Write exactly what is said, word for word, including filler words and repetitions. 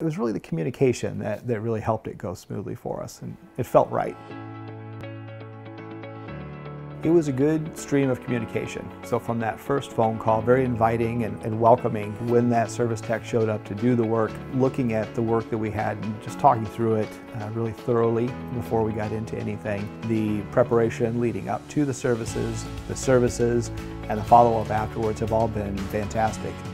it was really the communication that, that really helped it go smoothly for us, and it felt right. It was a good stream of communication. So from that first phone call, very inviting and, and welcoming when that service tech showed up to do the work, looking at the work that we had and just talking through it uh, really thoroughly before we got into anything. The preparation leading up to the services, the services, and the follow-up afterwards have all been fantastic.